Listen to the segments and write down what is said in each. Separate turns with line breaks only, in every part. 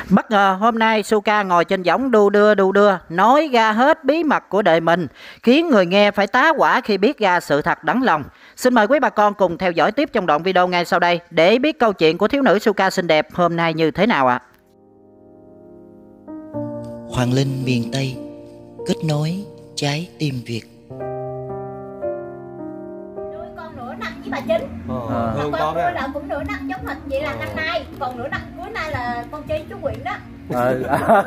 Bất ngờ hôm nay Suka ngồi trên võng đu đưa nói ra hết bí mật của đời mình, khiến người nghe phải tá hỏa khi biết ra sự thật đắng lòng. Xin mời quý bà con cùng theo dõi tiếp trong đoạn video ngay sau đây để biết câu chuyện của thiếu nữ Suka xinh đẹp hôm nay như thế nào ạ.
Hoàng Linh miền Tây kết nối trái tim Việt.
Nuôi con nửa năm với bà Chính.
Con
nuôi là cũng nửa năm giống thịt vậy là năm nay, còn nửa năm cuối nay là con chơi chú Quyện đó. Con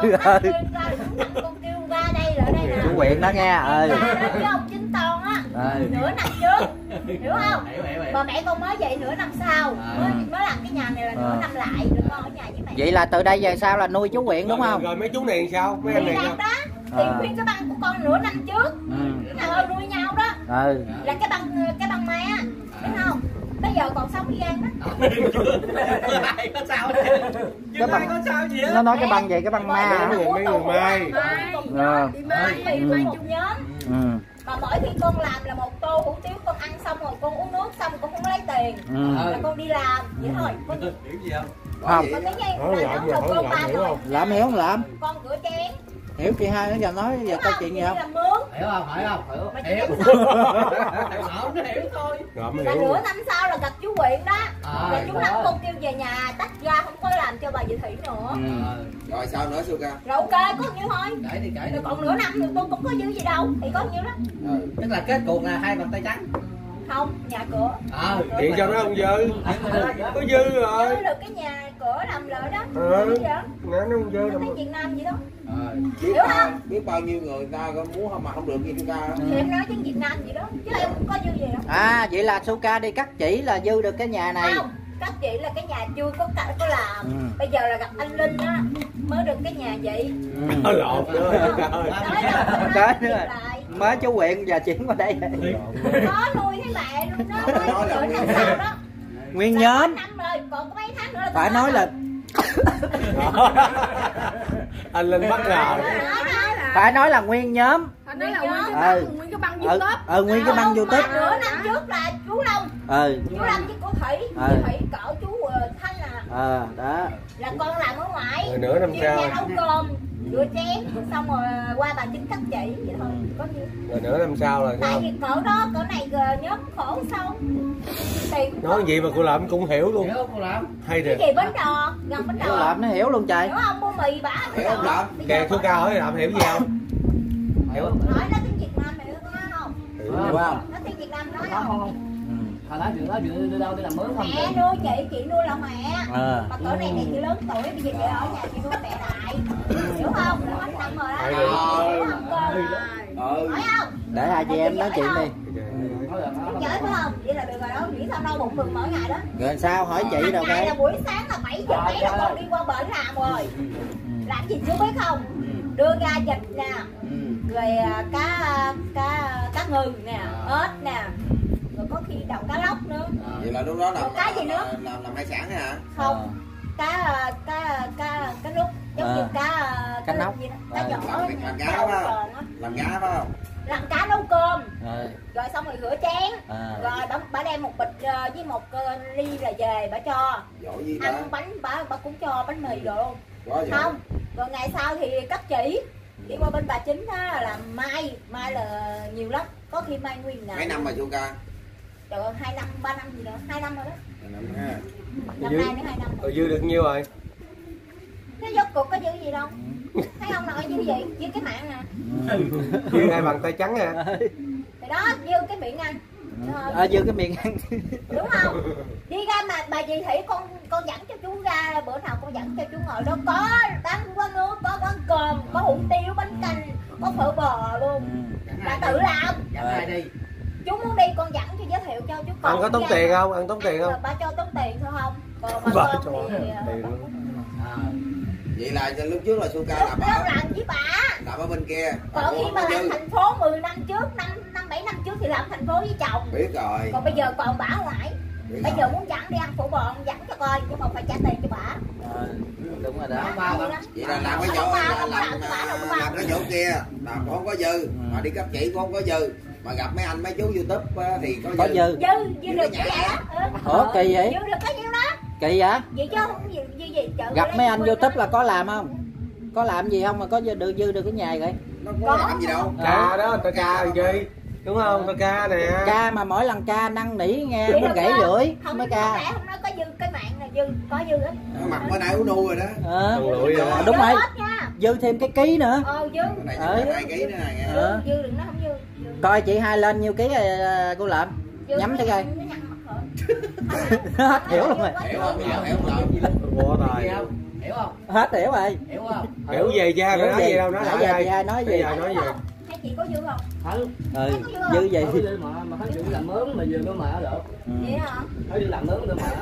kêu ra đây là đây nè.
Chú Quyện đó nghe.
Với ông Chính Toàn á. Nửa năm trước, hiểu không? Mà mẹ con mới vậy nửa năm sau mới làm cái nhà này là nửa năm lại, đừng con ở nhà với mẹ.
Vậy là từ đây về sau là nuôi chú Quyện đúng không?
Rồi mấy chú này sao? Mấy em này sao?
Đó. Thì khuyên cái băng của con nửa năm trước nuôi nhau đó là cái băng má, biết không? Bây giờ còn sống đi gan đó.
Có sao?
Cái băng, có sao gì á? Nó nói cái băng gì? Cái băng ma.
Mấy người Mai.
Đi Mai chung nhóm. Mà mỗi khi con làm là một tô hủ tiếu, con ăn xong rồi con uống nước xong rồi con không lấy tiền là con đi làm vậy thôi. Con hiểu gì không? Con cái gì là nấu nồi cơm ba rồi.
Làm hiểu không làm?
Con rửa chén.
Hiểu chị hai nó giờ nói giờ câu chuyện gì không?
Hiểu không? Hiểu. Nó hiểu thôi. Là nửa năm sau là gặp chú Quyện đó. Là chú Năm con kêu về nhà tách ra không có làm cho bà Dự Thị nữa.
Rồi sao nữa Suka?
Rồi ok có nhiêu thôi. Rồi còn nửa năm thì tôi cũng có dư gì đâu, thì có nhiêu đó.
Tức là kết cục là hai bàn tay trắng.
Không, nhà cửa.
Điện cho nó không dư. Có dư rồi.
Dư được cái nhà cửa làm lợi đó.
Nó không dư đâu.
Tiếng Việt Nam vậy đó.
Hiểu không? Biết bao nhiêu người ta muốn không mà không được gì Suka.
Thì em nói tiếng Việt Nam vậy đó, chứ em không có dư gì đâu.
Vậy là Suka đi cắt chỉ là dư được cái nhà này.
Không, cắt chỉ là cái nhà chưa có làm. Bây giờ là gặp anh Linh á mới được cái nhà vậy.
Lộn nữa.
Cái nữa. Mới chú Quyện giờ chuyển qua đây.
Có nuôi thấy mẹ luôn đó. Nói là năm sau đó.
Nguyên nhóm.
Năm rồi, còn có mấy tháng nữa là
phải nói là
anh Linh bắt gà.
Phải nói là nguyên nhóm.
Nói là nguyên cái băng
YouTube. Nguyên cái băng YouTube.
Nửa năm trước là chú Long. Chú Long với cô Thủy. Cô Thủy cỡ chú Thanh
đó.
Là con làm ở ngoài.
Rồi nửa năm sau
nấu cơm, rửa chén, xong rồi qua bà Chính cắt chỉ vậy thôi. Có nhiêu.
Rồi nửa năm sau là
tại vì cỡ đó, cỡ này nhớ khổ sao.
Nói gì mà cô làm cũng hiểu luôn.
Hiểu không cô làm?
Hay
cái
thiệt.
gì Bến Đò, gần Bến Đò.
Cô làm nó hiểu luôn trời.
Hiểu không? Mua mì bả
Hiểu không làm?
Kìa Suka hỏi làm hiểu gì không? Hiểu không?
Nói nó tiếng Việt Nam mày có nói không?
Hiểu không?
Nó tiếng Việt Nam nói không?
Hồi đó chuyện đi đâu đi làm mướn không?
Mẹ nuôi chị nuôi là mẹ. Mà cỡ này chị lớn tuổi, bây giờ chị ở nhà chị nuôi mẹ lại. Hiểu không? Là hết năm rồi đó. Hiểu không con? Nói không?
Để hai chị em nói chuyện đi.
Giỏi phải không? Vậy là được rồi đó, nghĩ sao đau bụng được mỗi ngày đó.
Rồi sao hỏi chị đâu
cái?
cái?
Là buổi sáng là 7 giờ mấy là con đi qua bển làm rồi. Làm gì chưa biết không? Đưa ra vịt nè. Rồi cá ngừ nè, ếch nè. Rồi có khi đầu cá lóc nữa.
Vậy là lúc đó làm
cái gì nữa?
Làm hải sản hả?
Không. Cá nút giống như cá
nóc.
Cá nhỏ.
Làm cá phải không? Làm cá phải không?
Làm cá nấu cơm. Rồi xong rồi rửa chén. Rồi bà đem một bịch với một ly là về bà cho.
Giỏi gì
ăn bánh bà cũng cho bánh mì rồi luôn. Không. Rồi ngày sau thì cắt chỉ. Đi qua bên bà Chính á là mai là nhiều lắm, có khi mai nguyên ngày.
Mấy năm mà Suka?
Trời ơi, 2 năm, 3 năm gì nữa, 2 năm rồi đó.
2 năm ha.
Năm nay nữa 2 năm.
Rồi dư được nhiêu rồi?
Cái dốt cuộc có dư gì đâu. Thấy không nội dư gì? Dư cái mạng nè.
Dư hai bàn tay trắng à.
Thì đó, dư cái miệng ăn.
Dư cái miệng ăn.
Đúng không? Đi ra mà bà chị Thị con dẫn cho chú ra, bữa nào con dẫn cho chú ngồi đó có bán quán nước, có quán cơm, có hủ tiếu, bánh canh, có phở bò luôn. Bà tự làm.
Đi.
Chú muốn đi con dẫn cho giới thiệu cho chú con.
Ăn có tốn tiền không? Ăn tốn tiền không?
Bà cho tốn tiền thôi không? Còn bà
Bà
cho
tiền luôn.
Vậy là lúc trước là Suka làm
với bà.
Làm ở bên kia.
Còn khi mà làm thành phố 10 năm trước, 7 năm trước thì làm thành phố với chồng.
Biết rồi.
Còn bây giờ còn bả ngoại. Bây giờ muốn dẫn đi ăn phở bò dẫn cho coi, nhưng mà phải trả tiền cho bả.
Đúng rồi đó.
Vậy là làm cái chỗ làm cái chỗ kia làm không có dư, mà đi cấp chỉ cũng không có dư, mà gặp mấy anh mấy chú YouTube thì có dư.
Dư được cái vậy đó.
Ủa kỳ vậy?
Dư được cái nhiêu đó.
Kỳ vậy?
Vậy chứ không dư vậy gì chợ
Gặp mấy anh YouTube là có làm không? Có làm gì không mà có được dư được cái nhà vậy?
Nó có làm gì đâu.
Ca đó, ta ca làm gì? Đúng không? Ta ca nè.
Ca mà mỗi lần ca năn nỉ nghe muốn gãy lưỡi mới ca.
Không nói có dư cái mạng là dư, có dư á.
Mặt bữa nay uống nu rồi đó.
Đúng rồi. Dư thêm cái ký nữa.
Dư.
Này 2 ký nữa này.
Dư đừng nói không dư.
Coi chị Hai lên nhiêu ký cô Lợm. Nhắm thấy coi. Hết hiểu luôn rồi.
Hiểu không?
Quá rồi.
Hiểu không?
Hết hiểu rồi.
Hiểu không?
Hiểu về cha phải nói gì đâu, nói
nãy giờ chị Hai nói gì?
Nói gì?
Hai chị có dư không?
Không.
Dư gì?
Có dư mà thấy chữ làm mướn mà vừa có mẹ được.
Vậy hả?
Thấy đi làm mướn được mẹ.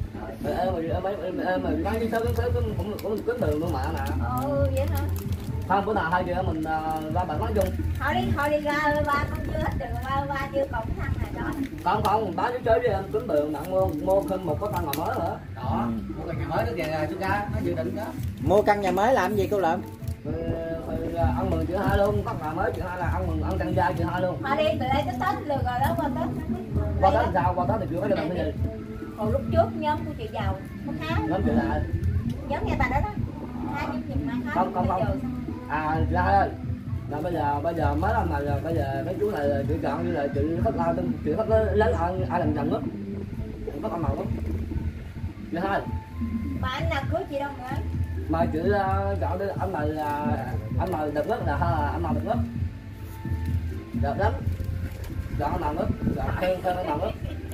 Mà nói chứ sớm cũng kiếm đường luôn mẹ nè.
Vậy hả?
Không, bữa nào hai chị em mình ra bạn nói chung.
Thôi đi ra ba con chưa hết được, ba chưa còn cái thằng này đó.
Không, bán chú chơi đi em kiếm đường nặng mua thêm một cái căn nhà mới nữa. Đó, mua căn nhà mới nữa kìa chú ca, nó dự định đó.
Mua căn nhà mới làm gì cô Lợm?
Ăn mừng chị Hai luôn, căn nhà mới chị Hai là ăn mừng ăn căn gia chị Hai luôn.
Thôi đi, từ đây tới Tết được rồi đó, qua Tết.
Qua Tết sao? Qua Tết thì chưa có được làm cái gì.
Còn lúc trước nhóm của chị giàu có khá.
Nhóm chị là
Nhóm nhà bà đó đó. Hai nhóm nhìn mai khá.
Không. Chị Hai ơi. Là bây giờ mấy năm này là bây giờ mấy chú này chị chọn như là chị thích lao chị thích lấy ai làm chồng nhất. Có con nào không? Chị Hai.
Mà anh nào cưới chị đâu nữa?
Mà chị chọn đi anh này đẹp nhất là hay là anh nào đẹp nhất? Đẹp lắm. Chọn anh nào nhất? Khen anh nào nhất?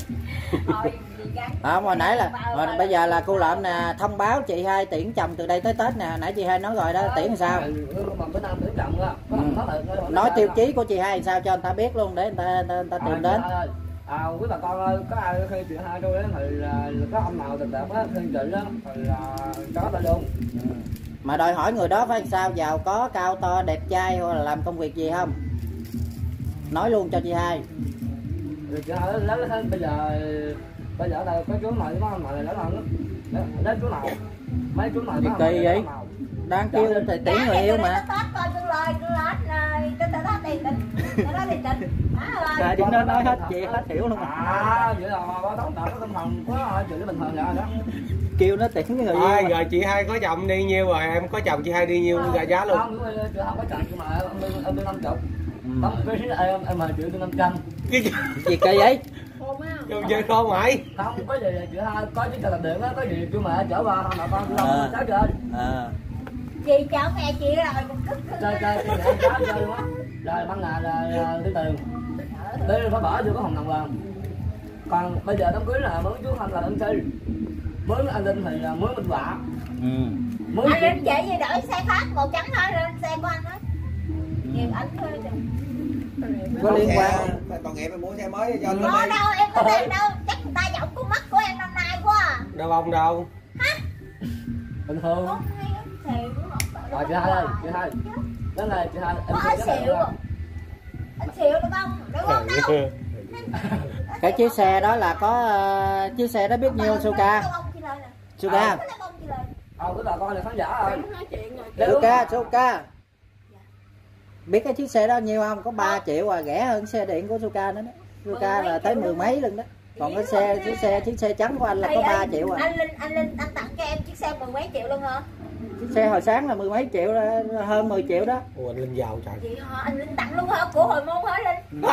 Hồi nãy là bây giờ là cô Lợm nè thông báo chị Hai tuyển chồng từ đây tới Tết nè, nãy chị Hai nói rồi đó, tuyển sao? Nói tiêu chí của chị Hai sao cho người ta biết luôn để người ta tìm đến.
Quý bà con ơi, có ai khi chị Hai tôi thì là có ông nào đẹp đẹp á, khi chị á thì có ta luôn.
Mà đòi hỏi người đó phải sao, giàu có, cao to, đẹp trai hoặc là làm công việc gì không? Nói luôn cho chị Hai.
Chị Hai lấy bây giờ đây có chú này có ông này lấy lần lấy chú nào? Mấy chú này
kỳ vậy? Đang kêu thì tuyển người yêu mà. Trời, chuyện đó nói hết chị hết hiểu luôn.
Vậy là có tóm có tâm thần có chuyện bình thường vậy đó.
Kêu nó tuyển người yêu.
Rồi chị Hai có chồng đi nhiêu rồi, em có chồng chị Hai đi nhiêu ra giá luôn.
Không, chị không có chồng mà em đi 50. Tấm cái em mà chịu 500.
Gì kỳ vậy?
Chơi chơi khôn mày.
Không có gì chị Hai có chứ làm điện á, có gì chú mẹ chở qua không mà con lo cháu chơi.
Chị chở mẹ chị rồi cũng
chơi cháu chơi luôn á. Rồi ban ngày là đi tiền. Đi phải bỏ vô có hồng đồng vàng. Còn bây giờ đám cưới là mướn chú Thanh là MC. Mướn anh Linh thì là mướn Minh Họa.
Anh Linh chị gì đổi xe khác màu trắng thôi, xe của anh đó. Nhiều anh thôi.
Có liên quan.
Còn em phải mua xe mới cho anh.
Đâu em có tiền đâu, chắc người ta giọng con mắt của em năm nay quá à.
Đâu ông đâu.
Hả?
Bình thường. Chị Hai ơi, chị Hai. Đó là chị Hai.
Có xịu. Anh xịu được không? Được không đâu.
Cái chiếc xe đó là có chiếc xe đó biết nhiêu Suka? Suka.
Cái bà con này khán giả rồi.
Suka. Biết cái chiếc xe đó nhiêu không? Có 3 triệu à, rẻ hơn xe điện của Suka nữa đó. Suka là tới 10 mấy lần đó. Còn cái chiếc xe trắng của anh là có 3 triệu à.
Anh Linh anh tặng cho em chiếc xe 10 mấy triệu luôn hả?
Chiếc xe hồi sáng là 10 mấy triệu đó, hơn 10 triệu đó.
Ủa, anh Linh giàu trời.
Chị hả? Anh Linh tặng luôn hả? Của hồi môn hả Linh?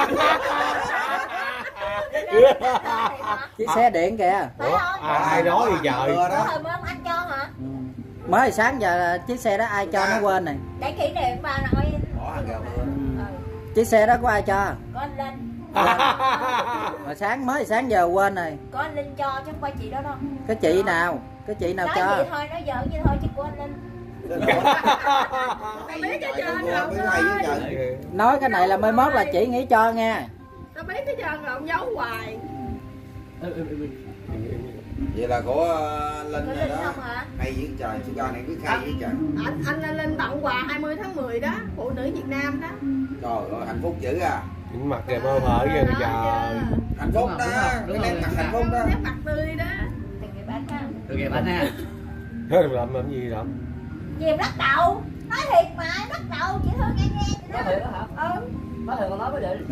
Chiếc xe điện kìa.
Phải không?
Ai nói gì trời.
Của hồi môn anh cho hả?
Mới sáng giờ chiếc xe đó ai cho nó quên này.
Để kỷ niệm bà nội.
Chiếc xe đó của ai cho?
Có anh Linh.
Mà mới sáng giờ quên rồi.
Có anh Linh cho chứ không phải chị đó đâu.
Cái chị nào? Cái chị nào
nói
cho?
Nói vậy thôi, nói giỡn vậy thôi chứ của anh Linh. Tao biết cái trơn rồi.
Nói cái này là mai mốt là chị nghĩ cho nha.
Tao biết cái trơn rồi, ông giấu hoài.
Vậy là của Linh rồi đó.
Hả?
Hay dữ trời, Suga này biết hay dữ trời.
Anh Linh tặng quà 20 tháng 10 đó, phụ nữ Việt Nam đó.
Trời ơi, hạnh phúc dữ à.
Những mặt kìa mơ hở vậy trời.
Hạnh phúc đó, cái nét mặt hạnh phúc đó.
Nét mặt tươi đó. Từ ngày bán ha.
Từ ngày bán ha.
Hết làm gì đâu.
Gì em lắc đầu. Nói thiệt mà, lắc đầu chị Hương nghe chị đó.
Nói thiệt đó hả? Nói thiệt con nói cái gì?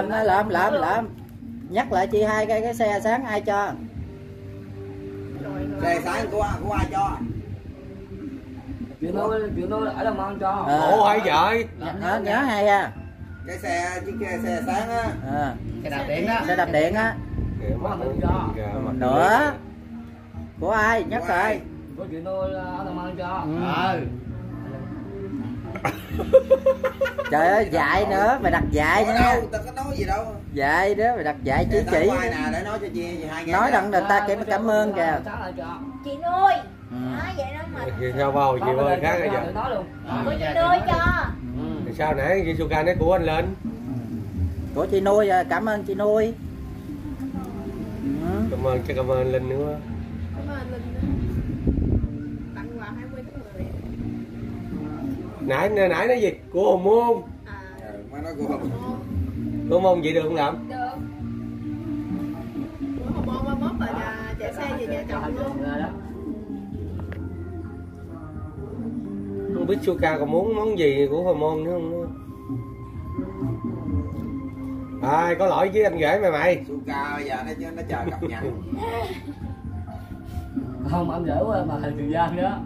Làm. Nhắc lại chị Hai cái xe sáng ai cho?
Rồi
Đề sáng của ai cho?
Chuyện nuôi ở Long An cho.
Ủa hay vậy?
Nhớ hay à.
Cái chiếc xe sáng á.
Xe đạp điện đó.
Xe đạp điện á. Nữa. Của ai? Nhắc rồi.
Có chuyện nuôi ở Long An cho.
Trời ơi, dạy nữa, mày đặt dạy nữa.
Đâu, tao có nói gì đâu.
Dạy đó, mày đặt dạy chỉ chỉ.
Nè, để nói cho chị hai
nói đặng người ta cảm ơn kìa.
Chị nuôi. Vậy đó mà.
Sao vào chị ơi khác rồi giờ.
Của chị nuôi cho.
Sao nãy chị Suka nói của anh lên?
Của chị nuôi, cảm ơn chị nuôi.
Cảm ơn Linh nữa.
Cảm ơn Linh. Tặng quà 20 tháng 10.
Nãy nói gì? Của Hồng Môn.
Má nói của Hồng Môn.
Của Môn vậy được không làm?
Được. Của Hồng Môn 31 là chạy xe về nhà chồng luôn.
Không biết Suka còn muốn món gì của Hồng Môn nữa không? Có lỗi với anh rể mày.
Suka bây giờ nó chờ cặp nhật.
Không, anh rể quá mà hình Trường Giang đó.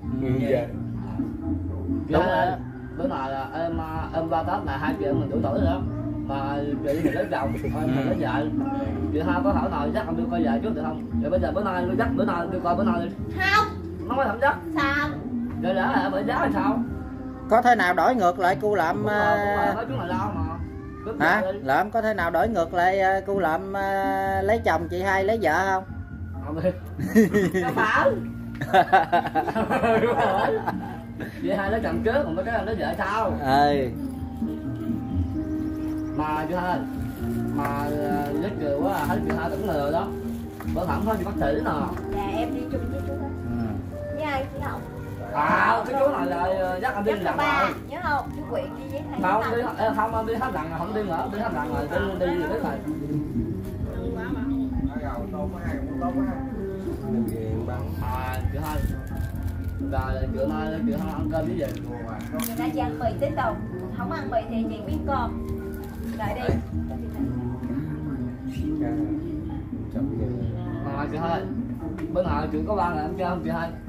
Đúng rồi.
Bữa nào là em qua Tết là 2 chị em mình tuổi rồi đó. Mà chị mình lấy chồng, mình lấy vợ. Chị hai có hỏi nào dắt em đi coi vợ trước được không? Rồi bây giờ bữa nay dắt bữa nào đi coi bữa nào đi.
Không.
Nó mới thẩm dắt.
Sao?
Rồi đã là bởi giá hay sao?
Có thể nào đổi ngược lại cô Lợm
Nói chúng là lao mà.
hả? Lợm có thể nào đổi ngược lại cô Lợm lấy chồng chị hai lấy vợ không?
Không đi. Nó bảo. Chị hai lấy chồng trước còn mấy cái anh lấy vợ sau. Mà chị hai mà rất chiều quá thấy chị hai tưởng lừa đó. Bữa thẩm thôi chị bác sĩ nè.
Dạ em đi chung với chú đó. Với ai chị Hồng?
Cái chú này là dắt anh đi làm rồi.
Nhớ không? Chú Quyện đi với thầy.
Không, anh đi hết lần rồi, không đi nữa, đi hết lần rồi, đi đến rồi. Chị hai là chị hai ăn cơm với gì?
Người ta chỉ ăn mì tới tàu, không ăn mì thì chị miếng cơm. Đợi đi.
Mà chị hai, bữa nào chuyện có ba là em chơi không chị hai?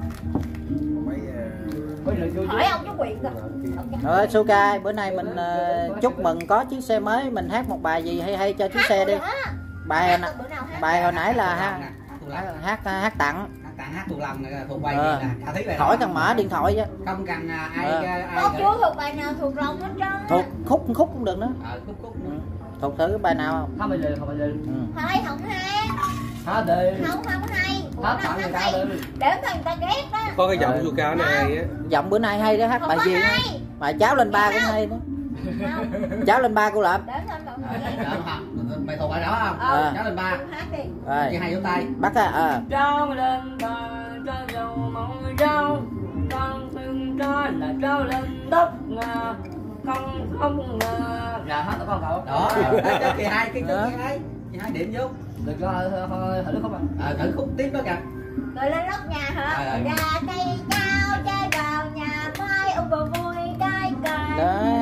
Hỏi ông chú Quyện kìa.
Rồi Suka, bữa nay mình chúc mừng có chiếc xe mới, mình hát một bài gì hay cho chiếc xe đi. Bài hồi nãy là hát tặng.
Hát thuộc lòng thuộc bài gì nè.
Hỏi thằng Mã điện thoại chứ.
Không cần ai
Có chú thuộc bài nào thuộc lòng hết trơn.
Thuộc khúc cũng được nữa.
Khúc
Thuộc thử cái bài nào không?
Hát bài gì, không bài gì.
Thôi không hát.
Hát đi.
Không hay.
Hát tặng người ta đi.
Để người ta ghét đó.
Có cái giọng Suka này hay á.
Giọng bữa nay hay đó, hát bài gì nữa. Mà cháu lên ba cũng hay nữa. Cháu lên ba cô Lợm.
Mày thuộc bài đó không? Cháu lên ba.
Hát đi.
Chị hai vỗ tay.
Bắt á.
Cháu lên ba cho dầu mong cháu. Con thương cho là cháu lên đất ngà. Không dạ hát con cậu.
Đó. Chị hai cái chị hai điểm vô.
Được cho thử khúc à.
Thử khúc tiếp đó kìa.
Rồi lên lót nhà hả? Ra cây cao chơi vào nhà mai ông vừa vui cái cài.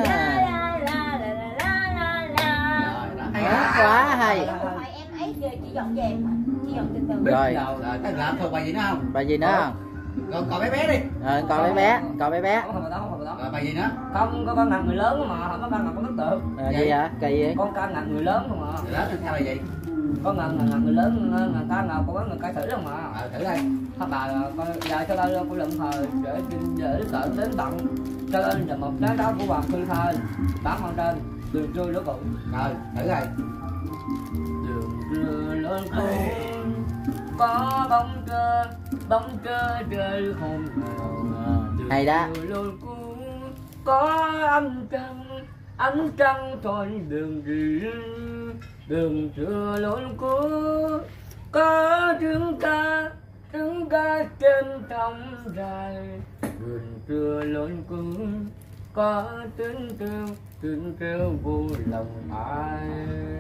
Quá hay.
Em ấy chị dọn dẹp mà. Chị dọn từ từ.
Rồi.
Cái làm thuộc bài gì nữa không?
Bài gì nữa không?
Còn bé đi.
Còn bé bé.
Rồi bài gì nữa?
Không có con ngặt người lớn mà, không có con ngặt con ấn tượng.
Gì hả? Kỳ vậy?
Con ca ngặt người lớn không mà.
Lớn theo là gì?
Con ngặt người lớn, người ta nào có người ca thử không mà.
Thử đây.
Thằng bà con dài cho đây cô lụm thời để tận đến tận cho lên là một trái đó của hoàng thư thơ tám con trên đường trưa đó cụ.
Rồi thử đây.
Đường trưa lên cô có bóng trơ trời hồn nào.
Hay đó.
Có ánh trăng thôi đường đi đường trưa lối cuối có trứng ca trên trong dài đường trưa lối cuối có tiếng kêu vô lòng ai.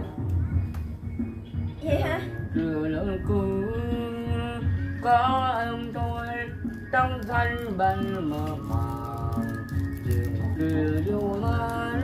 Vậy hả?
Trưa lối cuối có em tôi trong thanh bánh mơ màng đường vô lan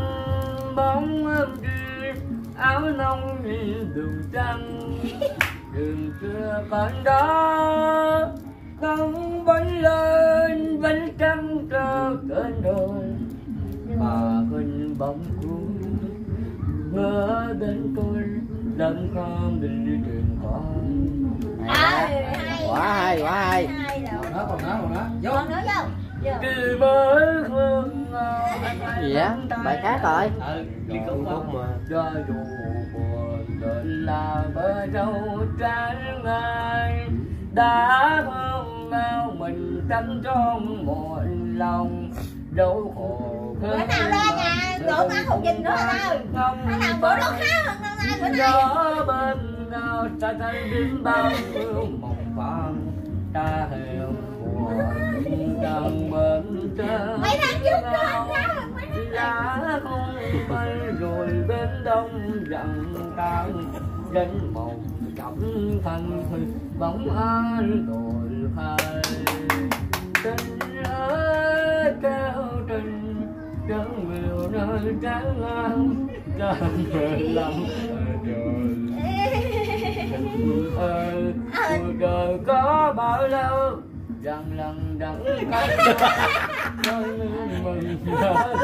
bóng em đi áo nông như đường trăng đường xưa còn đó không vẫn lên vẫn trăng trơ cơn đôi mà hình bóng cuối ngỡ đến tôi đâm không đi đường con.
Quá hay, quá hay.
Còn nữa vô
Đi với hương
Gì á? Bài khác rồi.
Đi khúc mà
cho dù buồn đời là bờ dâu trắng ngày đã hương nào mình tránh trong một lòng dấu khổ.
Bữa nào lên nhà rượu ăn hột vịt nữa thôi. Bữa nào bữa đó khá hơn năm nay bữa nay.
Gió bên nào ta thấy đến bao nhiêu mộng vàng ta heo mùa đang bên trên.
Mấy tháng trước đó
giá không bay rồi bên đông dặn tan đến mộng chậm thành bóng an đồi khai tình ơi kêu tình chẳng nhiều nơi trắng ngang chẳng về lòng ơi cuộc đời có bao lâu rằng lần đắng cay cho nên mình nhớ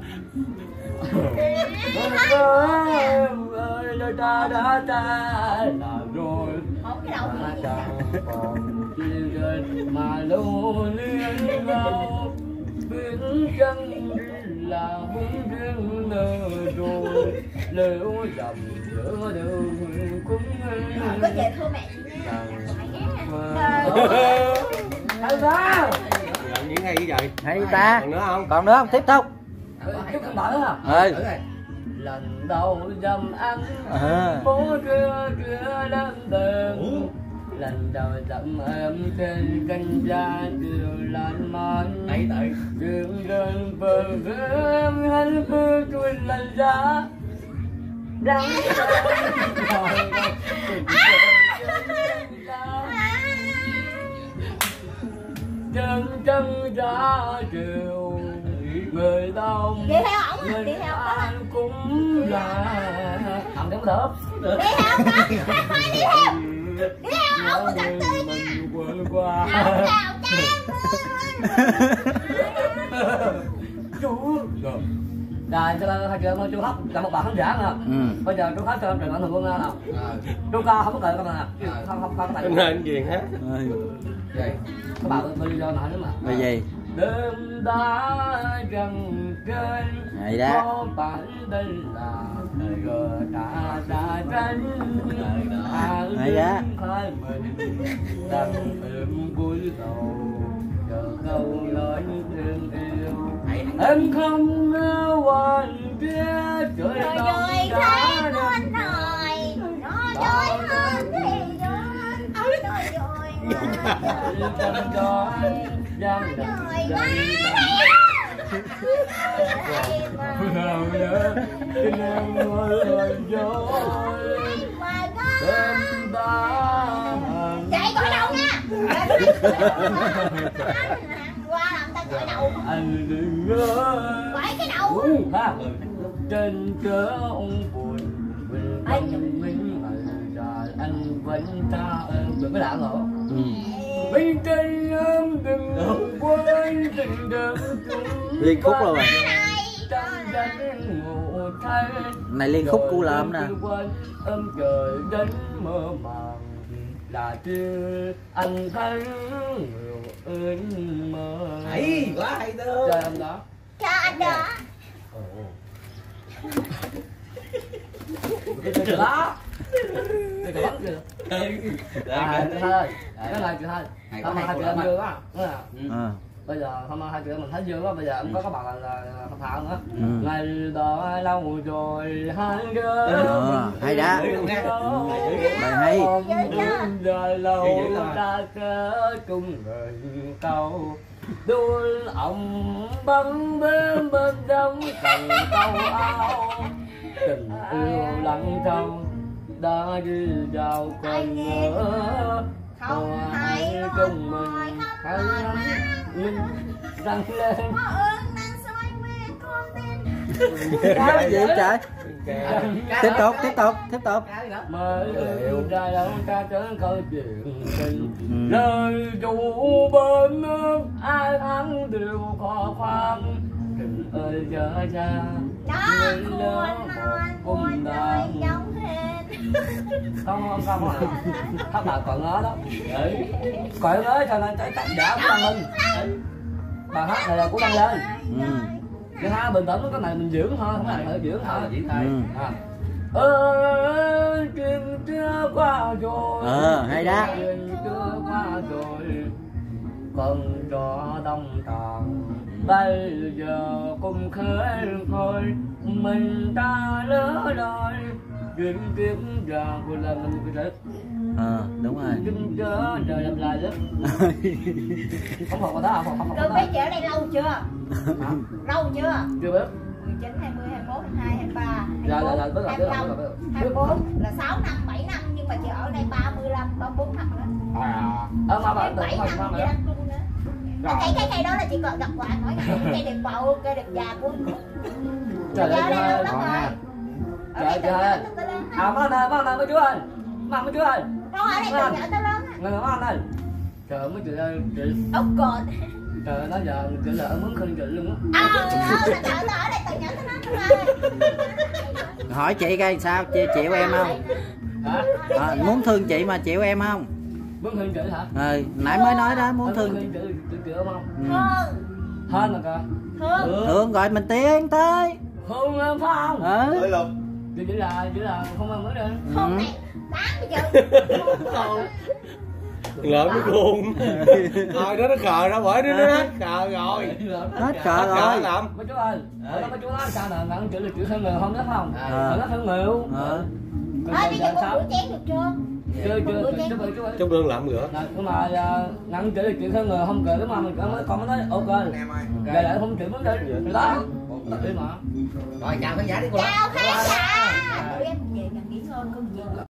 em ơi đời ta đã ta làm rồi ta chẳng còn chi đời mà lưu liên lâu biến chân là muốn riêng nở rồi nếu dầm giữa đường cũng
có về thưa mẹ
Hay sao?
Những hay vậy?
Hay ta.
Còn nữa không?
Còn nữa không? Tiếp tục.
Chút không đợi hả? Lần đầu dầm anh phố trưa trưa đám đèn lần đầu dầm em trên canh da chiều lan man đường đơn bờ em hắn bước chuột lần giá đang chân chân ra chiều người đông
đi theo ổng đi theo
anh cũng là không đúng được
đi theo đi theo ổng thật tươi
quên qua chú rồi cho hai chị em chú hát là một bài khán giả nè bây giờ chú hát cho em truyền ảnh thường quân nào chú ca không có đợi các bạn nè không phải
nên gì hết
vậy các bạn bây giờ nói nữa mà
bài gì
đêm đã răng trên
này đó
có phải đây là giờ đã tránh
này đó
hai mình đang êm cúi đầu chờ câu nói thương yêu em không nghe hoàn kia trời
rồi khác hơn rồi nó chơi hơn thì chạy gọi đầu nha qua làm ta gọi đầu
anh đừng ngỡ
quải cái đầu
trên cớ ông buồn mình anh vẫn ta đừng có đạn hả bên trên em đừng quên tình đêm
liên khúc rồi
mà
này liên khúc cu lợm nè
em trời đến mơ màng là chưa anh thấy nhiều ơn mơ
hay quá hay đó
cho em đó
cho anh đó
cái đó cái đó bắn kìa thôi cái này kìa thôi không mà hai chị em chưa á bây giờ không hai chị em mình thấy chưa á bây giờ em có các bạn là thật thạo nữa ngày đó lâu rồi hai đứa
hay đó bài hay
giờ lâu ta sẽ chung người câu đôi ông bắn bên bên trong cần câu áo tình yêu lặng thâu đã đi vào còn nhớ
không hay
trong mình hay nhưng răng lên
có ơn đang xoay quê con tên
cái gì trời Tiếp tục, tiếp tục, tiếp tục.
Mới ra đâu ta trở câu chuyện tình lời dù bên ai thắng đều khó khoan tình ơi giờ ra
Cuốn đời giống hết.
không các bạn còn ngớ đó còn ngớ cho nên cái giả của Đăng Minh bài hát này là của Đăng lên cái hát bình tĩnh cái này mình dưỡng thôi không phải dưỡng thôi chỉ thay chuyện chưa qua rồi
hay đó
chuyện chưa qua rồi còn cho đông tàn bây giờ cùng khơi thôi mình ta lỡ đôi chuyện kiếp ra của là mình phải thích
đúng rồi
chúng chớ đời làm lại lắm không học đó không học
Cương biết chị ở đây lâu chưa? Lâu chưa?
chưa biết
19, 20, 21, 22, 23,
dạ
25, 24 là 6 năm, 7 năm nhưng mà chị ở đây 35, 34 năm nữa.
Mà bạn
7 năm chị đang trung nữa. Cái đó là chị còn gặp quà nói cây đẹp bầu, cây đẹp già của
trời
ở đây lâu lắm rồi.
Trời ơi. Mang này mấy chú ơi. Mang mấy chú ơi.
Đâu ở đây từ nhỏ tới lớn á.
Ngồi mang đây. Trời mấy chị ơi, chị.
Ốc cột.
Trời ơi, nó giờ chị là muốn khinh chị luôn á.
Trời ở đây từ nhỏ tới lớn rồi.
Hỏi chị coi sao, chị chịu em không?
Hả?
Muốn thương chị mà chịu em không?
Muốn thương chị hả?
Nãy mới nói đó, muốn thương
chị chịu không?
Hơn.
Mà kìa.
Thương gọi mình tiến tới.
Thương em phải không? Chỉ là không ăn mới đi.
Không này, bán bây giờ.
Lợn nó khôn. Thôi đó nó khờ ra bởi nó hết khờ rồi.
Hết khờ rồi.
Mấy chú ơi, mấy chú nói sao nè, ngắn chữ là chữ thương người không biết không? Nó thương người luôn.
Bây giờ con rửa chén được chưa?
Chưa.
Trong đường làm rửa.
Nhưng mà ngắn chữ là chữ thương người không cười mà mình con mới nói ok. Vậy lại không chữ vấn đề đó. Đi mà.
Rồi chào khán giả đi cô.
Chào khán giả.